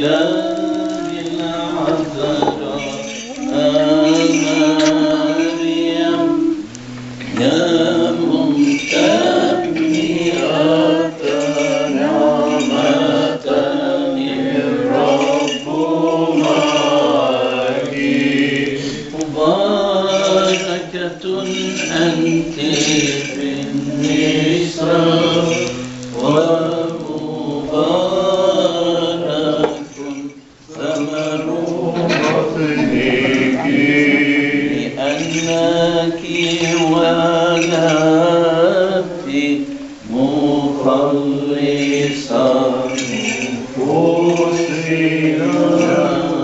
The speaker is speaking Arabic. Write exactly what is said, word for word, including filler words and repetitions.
الإله العذراء مريم يا ممتلئة نعمة الرب معك مباركة أنت في النساء ومبارك ثمر بطنك لأنك ولدت مخلصا نفوسنا